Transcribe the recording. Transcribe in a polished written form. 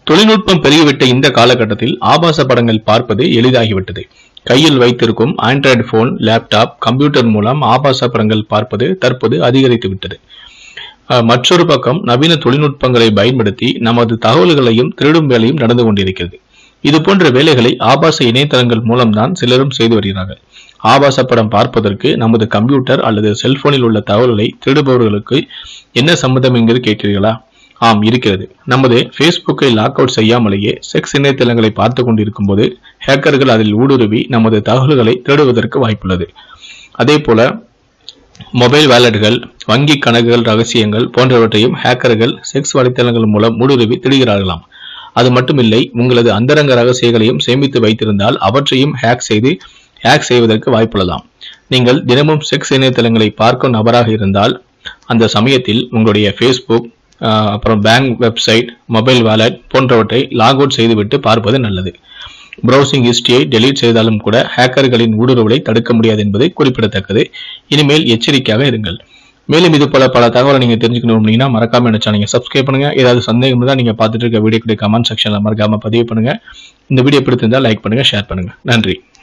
தொழில்நுட்பம் பெருகிவிட்ட இந்த காலகட்டத்தில் ஆபாச படங்கள் பார்ப்பது எளிதாகிவிட்டது. கையில் வைத்திருக்கும் ஆண்ட்ராய்டு போன், லேப்டாப், கம்ப்யூட்டர் மூலம் ஆபாச படங்கள் பார்ப்பது தற்போது அதிகரித்து விட்டது. மற்றொரு பக்கம் நவீன தொழில்நுட்பங்களை பயன்படுத்தி நமது தகவல்களையும் திருடும் வேலையும் நடந்து கொண்டிருக்கிறது. இது போன்ற வேலைகளை ஆபாச இணையதளங்கள் மூலம்தான் சிலரும் செய்து வருகிறார்கள். ஆபாச படம் பார்ப்பதற்கு நமது கம்ப்யூட்டர் அல்லது செல்போனில் உள்ள தகவல்களை திருடுபவர்களுக்கு என்ன சம்மதம் என்கிறது கேட்கிறீர்களா? ஆம், இருக்கிறது. நமது Facebookஐ லாக் அவுட் செய்யாமலேயே செக்ஸ் இணையதளங்களை பார்த்து கொண்டிருக்கும் போது ஹேக்கர்கள் அதில் ஊடுருவி நமது தகவல்களை திருடுவதற்கு வாய்ப்புள்ளது. அதே போல மொபைல் வாலெட்டுகள், வங்கி கணக்குகள் ரகசியங்கள் போன்றவற்றையும் ஹேக்கர்கள் செக்ஸ் வலைத்தளங்கள் மூலம் ஊடுருவி திருடுகிறார்களாம். அது மட்டுமில்லை, உங்களது அந்தரங்க ரகசியங்களையும் சேமித்து வைத்திருந்தால் அவற்றையும் ஹேக் செய்வதற்கு வாய்ப்புள்ளதாம். நீங்கள் தினமும் செக்ஸ் இணையதளங்களை பார்க்கும் நபராக இருந்தால் அந்த சமயத்தில் உங்களுடைய Facebook, அப்புறம் பேங்க் வெப்சைட், மொபைல் வாலெட் போன்றவற்றை லாக் அவுட் செய்துவிட்டு பார்ப்பது நல்லது. ப்ரௌசிங் ஹிஸ்டரியை டெலீட் செய்தாலும் கூட ஹேக்கர்களின் ஊடுருவலை தடுக்க முடியாது என்பது குறிப்பிடத்தக்கது. இனிமேல் எச்சரிக்கையாக இருங்கள். மேலும் இது போல பல தகவலை நீங்க தெரிஞ்சுக்கணும் அப்படின்னா மறக்காம என்ன சேனலை சப்ஸ்கிரைப் பண்ணுங்க. ஏதாவது சந்தேகம் இருந்தால் நீங்க பார்த்துட்டு இருக்க வீடியோ கமெண்ட் செக்ஷன்ல மறக்காம பதிவு பண்ணுங்க. இந்த வீடியோ பிடித்திருந்தால் லைக் பண்ணுங்க, ஷேர் பண்ணுங்க. நன்றி.